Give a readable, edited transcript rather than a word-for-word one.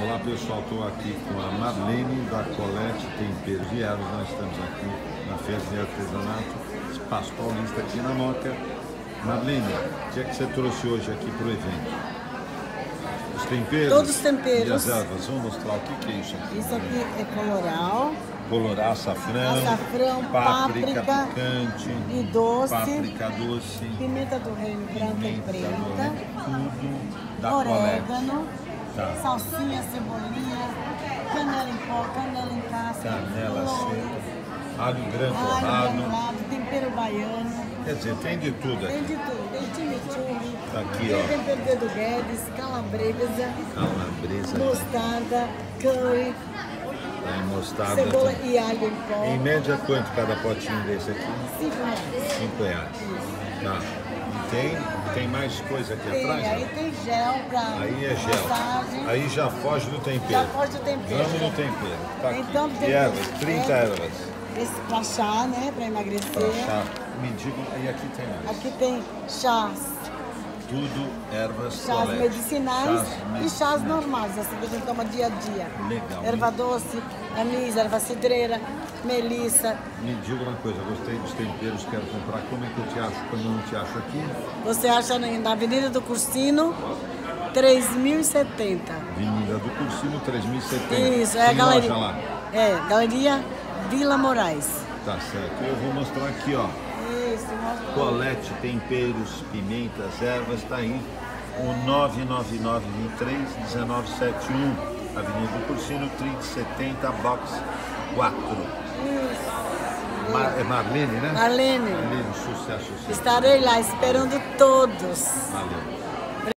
Olá pessoal, estou aqui com a Marlene da Colete Temperos e Ervas. Nós estamos aqui na Feira de Artesanato, Espaço Paulista, aqui na Moca. Marlene, o que é que você trouxe hoje aqui para o evento? Os temperos? Todos os temperos. E as ervas, vamos mostrar o que é isso aqui. Isso aqui é coloral. Coloral, açafrão, páprica picante, e doce, páprica doce, pimenta do reino branca e preta, tudo da orégano, Tá. salsinha, cebolinha, canela em pó, canela em casca, Canela seca, alho branco torrado, tempero baiano. Quer dizer, tem de tudo aqui. Tem de tudo, tem chimichurri, Tá aqui, tem ó. tempero dedo Guedes, calabresa, Mostarda, curry, mostarda. cebola e alho em pó. Em média, quanto cada potinho desse aqui? R$ 5,00. R$ 5,00. Tá. E tem mais coisa aqui atrás? Aí tem gel pra Aí é gel. massagem. Aí já foge do tempero. Já foge do tempero. Vamos no tempero. Tá aqui. Então, E ervas, 30 ervas. Esse pra chá, né? Pra emagrecer. Pra chá. Me digam, e aqui tem mais. Aqui tem chás. Tudo ervas Chás Colete. medicinais e chás normais, assim que a gente toma dia a dia. Legal. Erva doce, anis, erva cidreira, melissa. Me diga uma coisa, gostei dos temperos, quero comprar. Como é que eu te acho quando eu não te acho aqui? Você acha na Avenida do Cursino, 3070. Avenida do Cursino, 3070. Isso, é a Tem galeria. loja lá. É, Galeria Vila Moraes. Tá certo. Eu vou mostrar aqui, ó. Isso, mostra. Colete, temperos, pimentas, ervas, tá aí. O 99923-1971. Avenida do Cursino, 3070, box 4. Isso. É Marlene, né? Marlene. Marlene, sucesso. Estarei lá esperando todos. Valeu.